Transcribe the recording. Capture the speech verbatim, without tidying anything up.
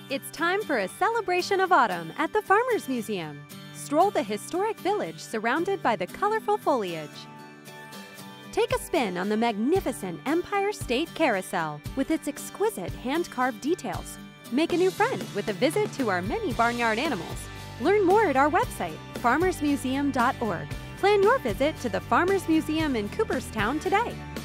It's time for a celebration of autumn at the Farmers Museum. Stroll the historic village surrounded by the colorful foliage. Take a spin on the magnificent Empire State Carousel with its exquisite hand-carved details. Make a new friend with a visit to our many barnyard animals. Learn more at our website, farmers museum dot org. Plan your visit to the Farmers Museum in Cooperstown today.